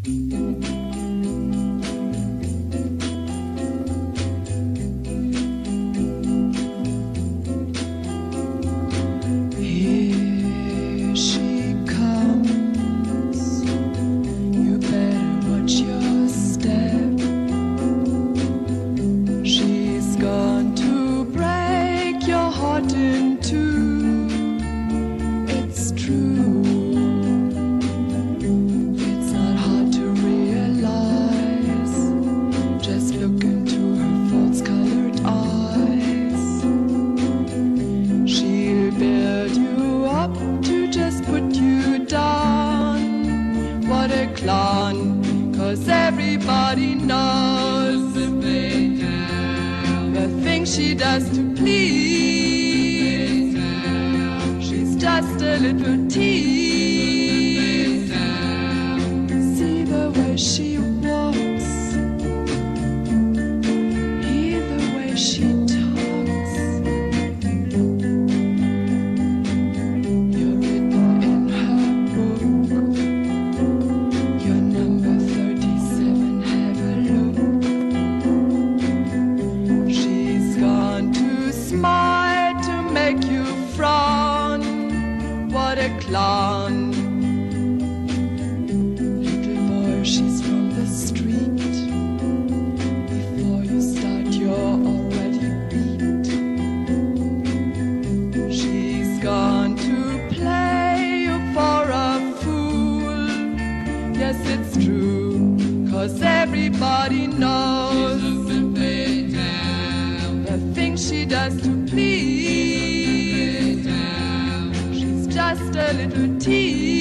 Here she comes, you better watch your step. She's gone to break your heart in two. It's true. It's not hard to realize. Just look into her false-colored eyes. She'll build you up to just put you down. What a clown, 'cause everybody knows the things she does to please. She's just a little tease. See the way she walks, hear the way she talks. You're written in her book. You're number 37, have a look. She's gone to smile to make you frown. What a clown. Little boy, she's from the street. Before you start, you're already beat. She's gone to play you for a fool. Yes, it's true, 'cause everybody knows the things she does to please. She's just a little tease.